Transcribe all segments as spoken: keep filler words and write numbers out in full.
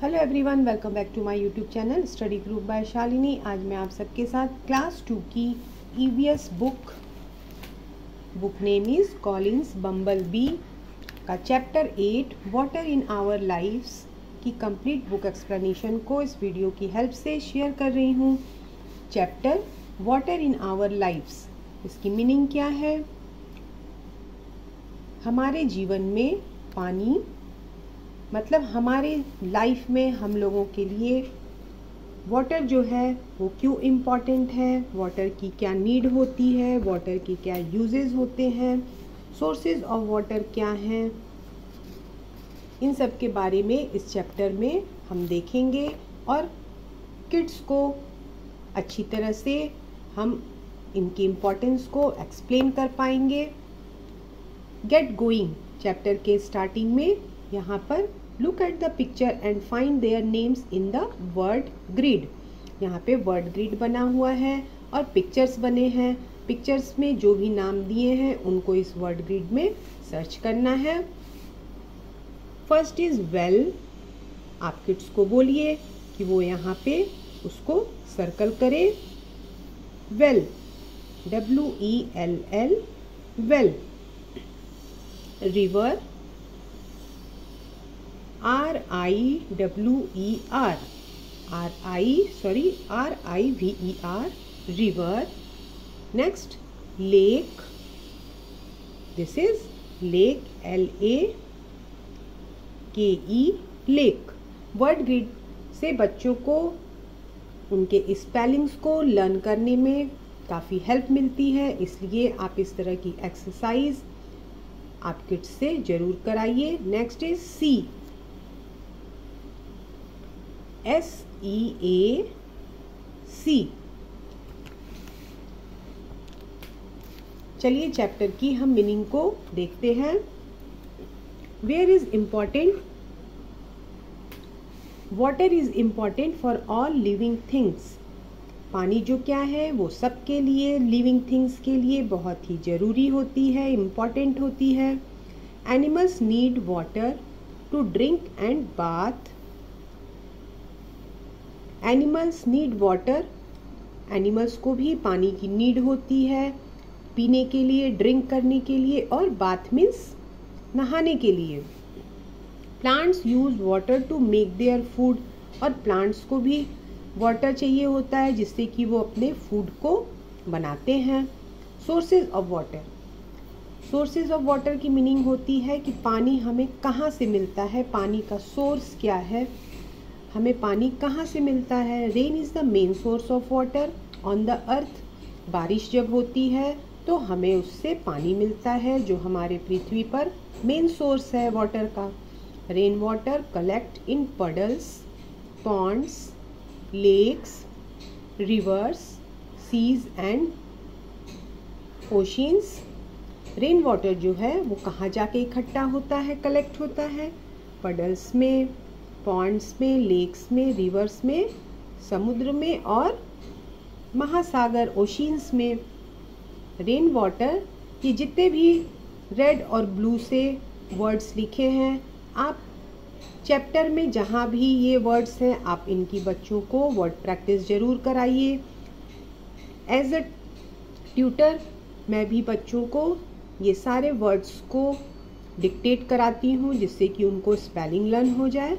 Hello everyone, welcome back to my YouTube channel study group by Shalini. आज मैं आप सबके साथ क्लास टू की EVS book book name is Collins bumble bee का chapter eight water in our lifes की complete book explanation को इस वीडियो की हेल्प से शेयर कर रही हूँ। Chapter water in our lifes, इसकी मीनिंग क्या है? हमारे जीवन में पानी मतलब हमारे लाइफ में हम लोगों के लिए वाटर जो है वो क्यों इम्पॉर्टेंट है, वाटर की क्या नीड होती है, वाटर की क्या यूजेस होते हैं, सोर्सेज ऑफ वाटर क्या हैं, इन सब के बारे में इस चैप्टर में हम देखेंगे और किड्स को अच्छी तरह से हम इनकी इम्पोर्टेंस को एक्सप्लेन कर पाएंगे। गेट गोइंग चैप्टर के स्टार्टिंग में यहाँ पर look at the picture and find their names in the word grid. यहाँ पे वर्ड ग्रिड बना हुआ है और पिक्चर्स बने हैं। पिक्चर्स में जो भी नाम दिए हैं उनको इस वर्ड ग्रिड में सर्च करना है। First is well. आप किड्स को बोलिए कि वो यहाँ पे उसको सर्कल करे। Well, W E L L, well. River, R I W E R, R I sorry R I V E R, river. Next lake, this is lake, L A K E, lake. Word grid से बच्चों को उनके spellings को learn करने में काफ़ी help मिलती है, इसलिए आप इस तरह की एक्सरसाइज आप किड्स से जरूर कराइए। Next is sea, S E A सी। चलिए चैप्टर की हम मीनिंग को देखते हैं। Where is important, water is important for all living things. पानी जो क्या है वो सबके लिए, लिविंग थिंग्स के लिए बहुत ही ज़रूरी होती है, इम्पॉर्टेंट होती है। Animals need water to drink and bath. Animals need water, animals को भी पानी की नीड होती है पीने के लिए, ड्रिंक करने के लिए, और बाथ मीन्स नहाने के लिए। Plants use water to make their food, और प्लांट्स को भी वाटर चाहिए होता है जिससे कि वो अपने फूड को बनाते हैं। Sources of water, sources of water की मीनिंग होती है कि पानी हमें कहाँ से मिलता है, पानी का सोर्स क्या है, हमें पानी कहाँ से मिलता है। Rain is the main source of water on the earth. बारिश जब होती है तो हमें उससे पानी मिलता है जो हमारे पृथ्वी पर मेन सोर्स है वाटर का। Rain water collect in puddles, ponds, lakes, rivers, seas and oceans. Rain water जो है वो कहाँ जाके इकट्ठा होता है, कलेक्ट होता है? पडल्स में, पॉन्ड्स में, लेक्स में, रिवर्स में, समुद्र में और महासागर ओशियंस में। रेन वाटर ये जितने भी रेड और ब्लू से वर्ड्स लिखे हैं, आप चैप्टर में जहाँ भी ये वर्ड्स हैं आप इनकी बच्चों को वर्ड प्रैक्टिस ज़रूर कराइए। एज अ ट्यूटर मैं भी बच्चों को ये सारे वर्ड्स को डिक्टेट कराती हूँ जिससे कि उनको स्पेलिंग लर्न हो जाए।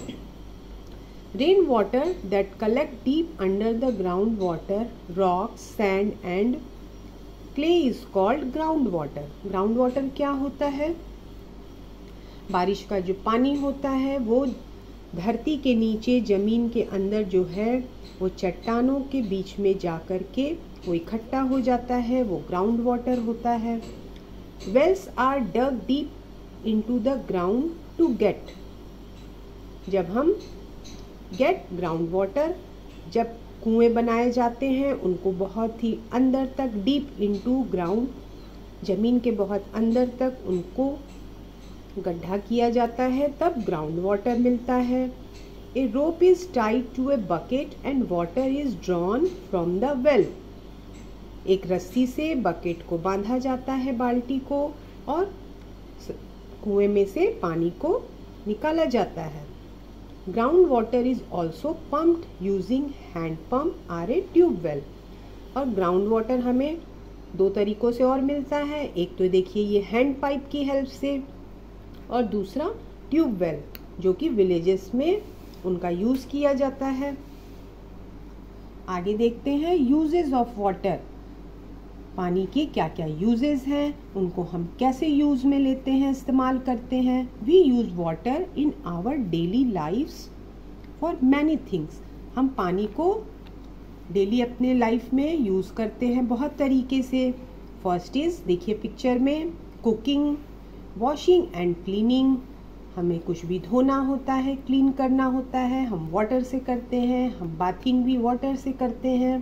Rain water that collect deep under the ground water, rocks, sand and clay is called ground water. Ground water क्या होता है? बारिश का जो पानी होता है वो धरती के नीचे, ज़मीन के अंदर जो है वो चट्टानों के बीच में जा कर के वो इकट्ठा हो जाता है, वो ग्राउंड वाटर होता है। Wells are dug deep into the ground to get. जब हम गेट ग्राउंड वाटर, जब कुएं बनाए जाते हैं उनको बहुत ही अंदर तक, डीप इनटू ग्राउंड, ज़मीन के बहुत अंदर तक उनको गड्ढा किया जाता है, तब ग्राउंड वाटर मिलता है। A rope is tied to a bucket and water is drawn from the well. एक रस्सी से बकेट को बांधा जाता है, बाल्टी को, और कुएं में से पानी को निकाला जाता है। Ground water is also pumped using hand pump or a tubewell. और ग्राउंड वाटर हमें दो तरीकों से और मिलता है, एक तो देखिए ये हैंड पाइप की हेल्प से, और दूसरा ट्यूबवेल जो कि विलेजेस में उनका यूज़ किया जाता है। आगे देखते हैं यूजेस ऑफ वाटर, पानी के क्या क्या यूजेस हैं, उनको हम कैसे यूज़ में लेते हैं, इस्तेमाल करते हैं। We use water in our daily lifes for many things. हम पानी को डेली अपने लाइफ में यूज़ करते हैं बहुत तरीके से। फर्स्ट इज़ देखिए पिक्चर में, कुकिंग, वॉशिंग एंड क्लीनिंग। हमें कुछ भी धोना होता है, क्लीन करना होता है, हम वाटर से करते हैं। हम बाथिंग भी वाटर से करते हैं।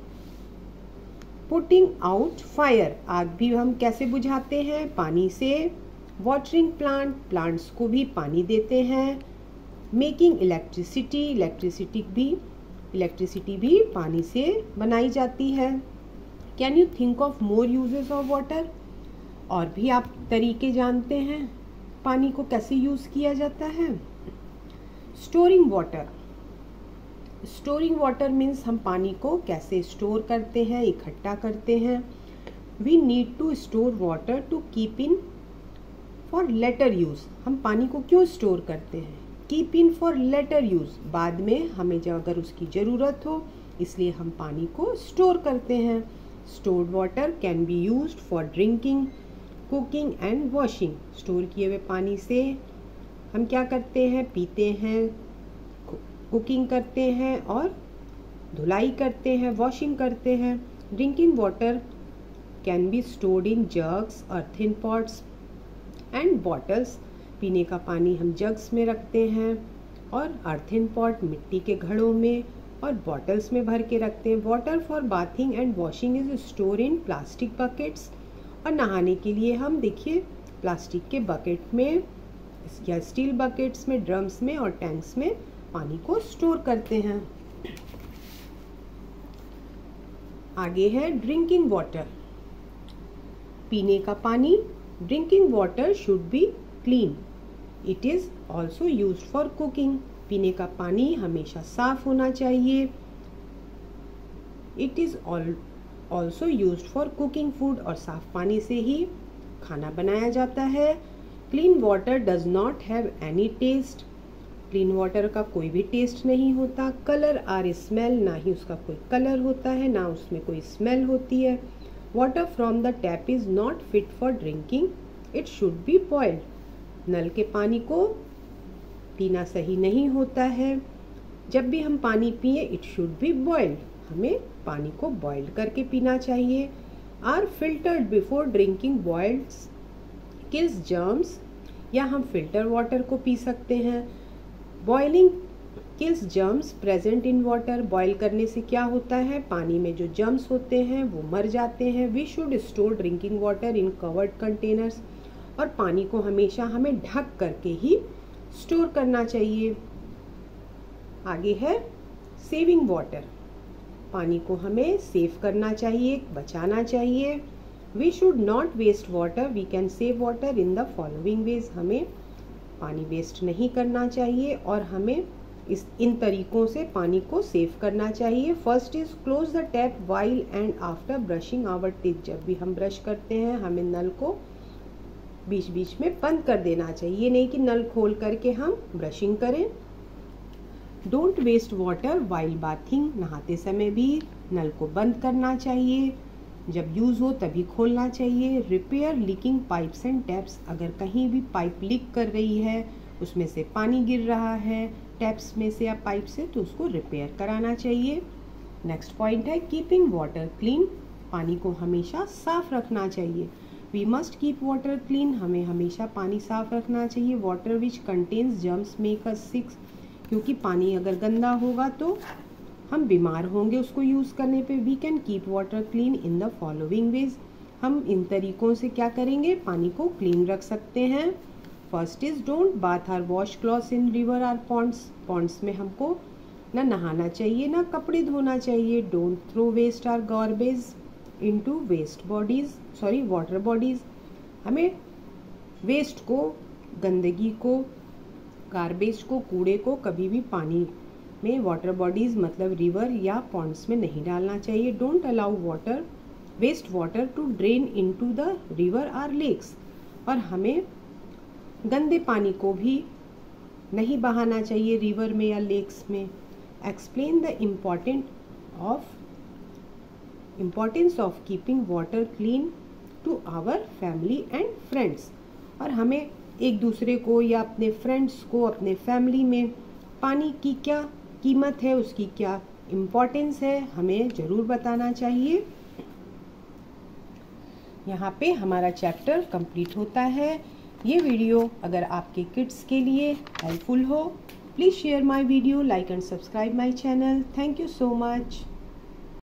पुटिंग आउट फायर, आग भी हम कैसे बुझाते हैं, पानी से। वाटरिंग प्लांट, प्लांट्स को भी पानी देते हैं। मेकिंग इलेक्ट्रिसिटी, इलेक्ट्रिसिटी भी इलेक्ट्रिसिटी भी पानी से बनाई जाती है। Can you think of more uses of water? और भी आप तरीके जानते हैं पानी को कैसे यूज़ किया जाता है? Storing water, storing water means हम पानी को कैसे स्टोर करते हैं, इकट्ठा करते हैं। We need to store water to keep in for later use. हम पानी को क्यों स्टोर करते हैं? Keep in for later use, बाद में हमें जब अगर उसकी ज़रूरत हो, इसलिए हम पानी को स्टोर करते हैं। Stored water can be used for drinking, cooking and washing. Store किए हुए पानी से हम क्या करते हैं? पीते हैं, कुकिंग करते हैं और धुलाई करते हैं, वॉशिंग करते हैं। Drinking water can be stored in jugs, earthen pots and bottles. पीने का पानी हम जग्स में रखते हैं और अर्थिन पॉट मिट्टी के घड़ों में और बॉटल्स में भर के रखते हैं। Water for bathing and washing is store in plastic buckets. और नहाने के लिए हम देखिए प्लास्टिक के बकेट में या स्टील बकेट्स में, ड्रम्स में और टैंक्स में पानी को स्टोर करते हैं। आगे है ड्रिंकिंग वाटर, पीने का पानी। Drinking water should be clean, it is also used for cooking. पीने का पानी हमेशा साफ होना चाहिए। It is also used for cooking food, और साफ पानी से ही खाना बनाया जाता है। Clean water does not have any taste, clean water का कोई भी टेस्ट नहीं होता। कलर आर स्मेल, ना ही उसका कोई कलर होता है, ना उसमें कोई स्मेल होती है। Water from the tap is not fit for drinking, it should be boiled. नल के पानी को पीना सही नहीं होता है। जब भी हम पानी पिए, इट शुड बी बॉइल्ड, हमें पानी को बॉइल करके पीना चाहिए। Or filtered before drinking, boiled kills germs, या हम फिल्टर वाटर को पी सकते हैं। Boiling kills germs present in water, boil करने से क्या होता है? पानी में जो जर्म्स होते हैं वो मर जाते हैं। We should store drinking water in covered containers, और पानी को हमेशा हमें ढक करके ही स्टोर करना चाहिए। आगे है सेविंग वाटर, पानी को हमें सेव करना चाहिए, बचाना चाहिए। We should not waste water, we can save water in the following ways. हमें पानी वेस्ट नहीं करना चाहिए और हमें इस इन तरीकों से पानी को सेव करना चाहिए। First is close the tap while and after brushing our teeth. जब भी हम ब्रश करते हैं, हमें नल को बीच बीच में बंद कर देना चाहिए, ये नहीं कि नल खोल करके हम ब्रशिंग करें। Don't waste water while bathing, नहाते समय भी नल को बंद करना चाहिए, जब यूज़ हो तभी खोलना चाहिए। Repair leaking pipes and taps, अगर कहीं भी पाइप लीक कर रही है, उसमें से पानी गिर रहा है टैप्स में से या पाइप से, तो उसको रिपेयर कराना चाहिए। नेक्स्ट पॉइंट है कीपिंग वाटर क्लीन, पानी को हमेशा साफ रखना चाहिए। We must keep water clean, हमें हमेशा पानी साफ रखना चाहिए। Water which contains germs make us sick, क्योंकि पानी अगर गंदा होगा तो हम बीमार होंगे उसको यूज़ करने पे। We can keep water clean in the following ways, हम इन तरीकों से क्या करेंगे? पानी को क्लीन रख सकते हैं। First is don't bath or wash clothes in river or ponds, ponds में हमको ना नहाना चाहिए ना कपड़े धोना चाहिए। Don't throw waste or garbage into waste bodies, sorry water bodies, हमें वेस्ट को, गंदगी को गार्बेज को, कूड़े को कभी भी पानी में, वाटर बॉडीज़ मतलब रिवर या पॉन्ड्स में नहीं डालना चाहिए। Don't allow water waste water to drain into the river or lakes. और हमें गंदे पानी को भी नहीं बहाना चाहिए रिवर में या लेक्स में। Explain the important of importance of keeping water clean to our family and friends. और हमें एक दूसरे को या अपने फ्रेंड्स को, अपने फैमिली में पानी की क्या कीमत है, उसकी क्या इम्पोर्टेंस है, हमें ज़रूर बताना चाहिए। यहाँ पे हमारा चैप्टर कंप्लीट होता है। ये वीडियो अगर आपके किड्स के लिए हेल्पफुल हो, please share my video, like and subscribe my channel. Thank you so much.